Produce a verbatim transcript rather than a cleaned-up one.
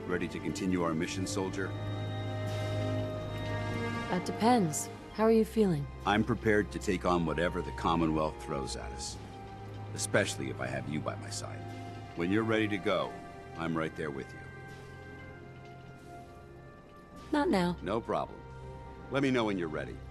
Ready to continue our mission, soldier? That depends. How are you feeling? I'm prepared to take on whatever the Commonwealth throws at us. Especially if I have you by my side. When you're ready to go, I'm right there with you. Not now. No problem. Let me know when you're ready.